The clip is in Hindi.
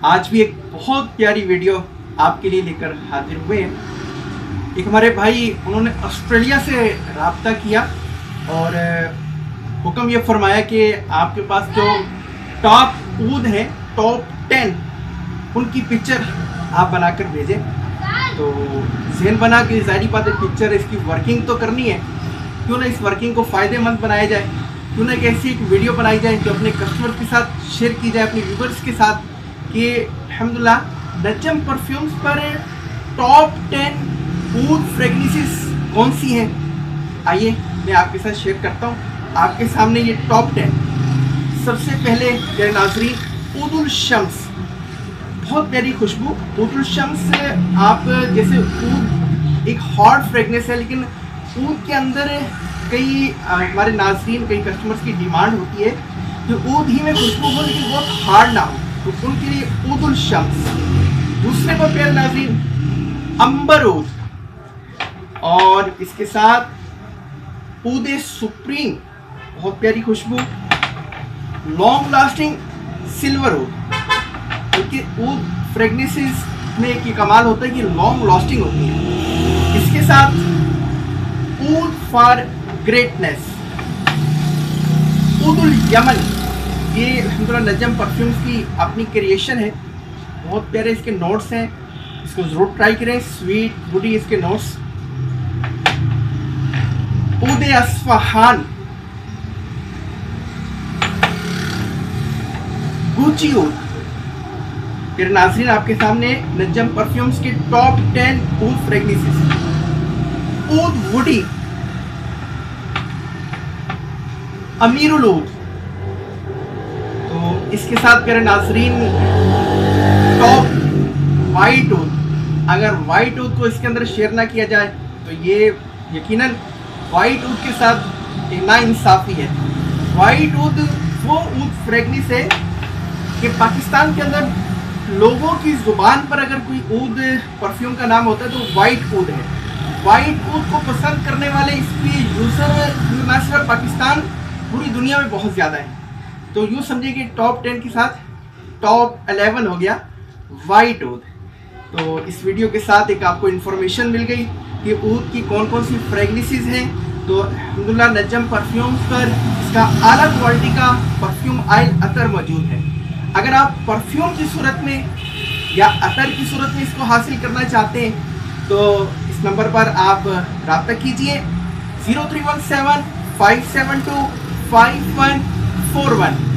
आज भी एक बहुत प्यारी वीडियो आपके लिए लेकर हाजिर हुए हैं। एक हमारे भाई उन्होंने ऑस्ट्रेलिया से रब्ता किया और हुक्म ये फरमाया कि आपके पास जो टॉप ऊद है टॉप 10 उनकी पिक्चर आप बनाकर भेजें। तो ज़हन बना के ज़ाहिर बात है पिक्चर इसकी वर्किंग तो करनी है, क्यों ना इस वर्किंग को फ़ायदेमंद बनाया जाए, क्यों ना एक ऐसी एक वीडियो बनाई जाए जो अपने कस्टमर के साथ शेयर की जाए, अपने व्यूवर्स के साथ कि अल्हम्दुलिल्लाह नजम परफ्यूम्स पर टॉप 10 ऊद फ्रेगनेंसेस कौन सी हैं। आइए मैं आपके साथ शेयर करता हूँ आपके सामने ये टॉप 10। सबसे पहले मेरे नाज़रीन ऊदुल शम्स, बहुत प्यारी खुशबू। ऊदुल शम्स आप जैसे ऊद एक हॉट फ्रेगनेंस है, लेकिन ऊद के अंदर कई हमारे नाज़रीन कई कस्टमर्स की डिमांड होती है कि ऊद ही में खुशबू हो लेकिन बहुत हार्ड ना हो, तो उनके लिए ऊदुल शम्स। दूसरे पर प्यारे नाज़रीन अंबर ऊद, और इसके साथ ऊद सुप्रीम, बहुत प्यारी खुशबू। लॉन्ग लास्टिंग सिल्वर ऊद, क्योंकि ऊद फ्रेगनेंसेस में एक ये कमाल होता है कि लॉन्ग लास्टिंग होती है। इसके साथ ऊद फॉर ग्रेटनेस, ऊदुल यमन, ये अल्हम्दुलिल्लाह नजम परफ्यूम्स की अपनी क्रिएशन है। बहुत प्यारे इसके नोट्स हैं, इसको ज़रूर ट्राई करें। स्वीट वुडी इसके नोट्स। ऊद अस्फहान, गुची ऊद। फिर नाज़रीन आपके सामने नजम परफ्यूम्स के top 10 oud fragrances. Oud woody, अमीरुल ऊद। तो इसके साथ मेरे नाज़रीन टॉप वाइट ऊद। अगर वाइट ऊद को इसके अंदर शेयर ना किया जाए तो ये यकीनन वाइट ऊद के साथ नाइंसाफ़ी है। वाइट ऊद वो ऊद फ्रेगनेंस है कि पाकिस्तान के अंदर लोगों की ज़ुबान पर अगर कोई ऊद परफ्यूम का नाम होता है तो वाइट ऊद है। वाइट ऊद को पसंद करने वाले इसके यूज़र न सिर्फ पाकिस्तान, पूरी दुनिया में बहुत ज़्यादा है। तो यूँ समझिए कि टॉप 10 के साथ टॉप 11 हो गया वाइट ऊद। तो इस वीडियो के साथ एक आपको इन्फॉर्मेशन मिल गई कि ऊद की कौन कौन सी फ्रेगनेंसेस हैं। तो अल्हम्दुलिल्लाह नजम परफ्यूम्स पर इसका आला क्वालिटी का परफ्यूम ऑयल अतर मौजूद है। अगर आप परफ्यूम की सूरत में या अतर की सूरत में इसको हासिल करना चाहते हैं तो इस नंबर पर आप रब्ता कीजिए 0317 572 5141।